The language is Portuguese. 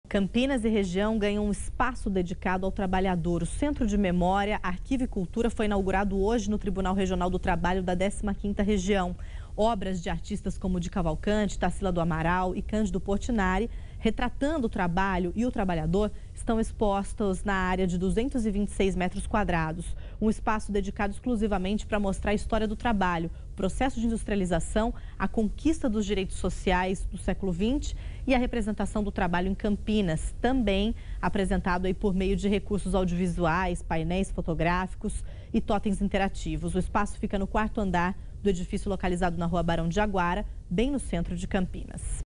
Campinas e região ganham um espaço dedicado ao trabalhador. O Centro de Memória, Arquivo e Cultura foi inaugurado hoje no Tribunal Regional do Trabalho da 15ª Região. Obras de artistas como Di Cavalcante, Tarsila do Amaral e Cândido Portinari, retratando o trabalho e o trabalhador, estão expostos na área de 226 metros quadrados. Um espaço dedicado exclusivamente para mostrar a história do trabalho, o processo de industrialização, a conquista dos direitos sociais do século XX e a representação do trabalho em Campinas, também apresentado aí por meio de recursos audiovisuais, painéis fotográficos e totens interativos. O espaço fica no 4º andar do edifício localizado na Rua Barão de Jaguara, bem no centro de Campinas.